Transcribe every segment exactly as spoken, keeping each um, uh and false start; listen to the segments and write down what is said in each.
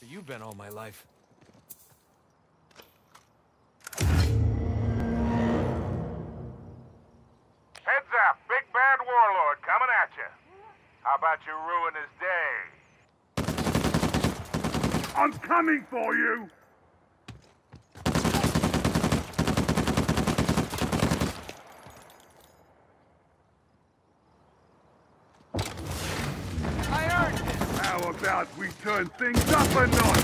you been all my life? Heads up, big bad warlord coming at you. How about you ruin his day? I'm coming for you! How about we turn things up a notch?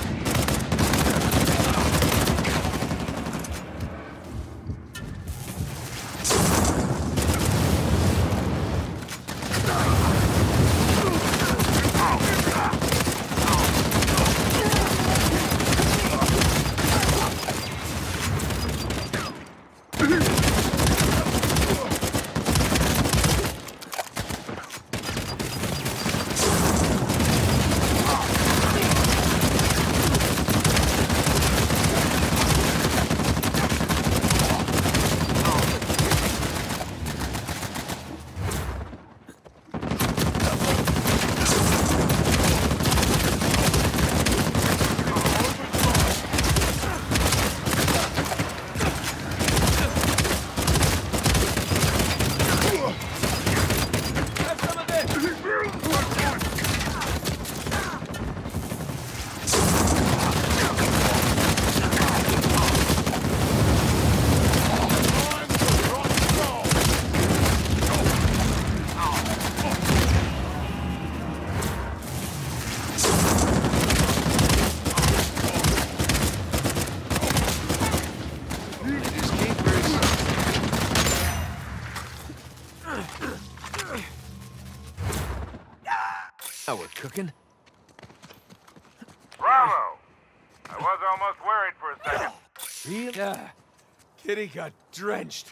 Now we're cooking. Bravo! I was almost worried for a second. Really? Yeah. Kitty got drenched.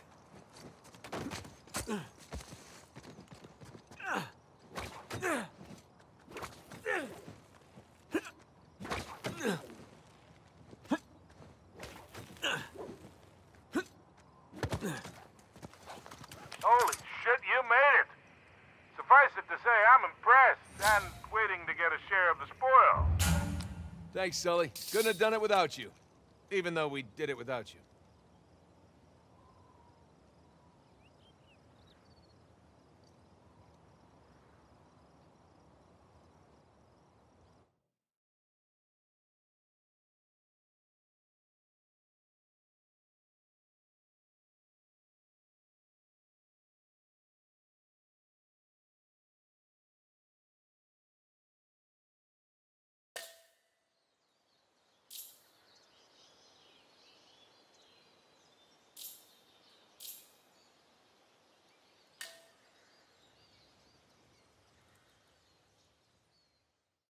Holy shit, you made it! Suffice it to say, I'm impressed and waiting to get a share of the spoil. Thanks, Sully. Couldn't have done it without you. Even though we did it without you.